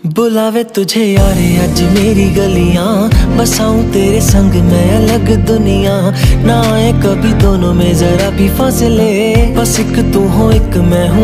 बुलावे तुझे यारे आज मेरी गलियां, बसाऊं तेरे संग मैं अलग दुनिया। ना आए कभी दोनों में जरा भी फासले, बस एक तू हो एक मैं हूँ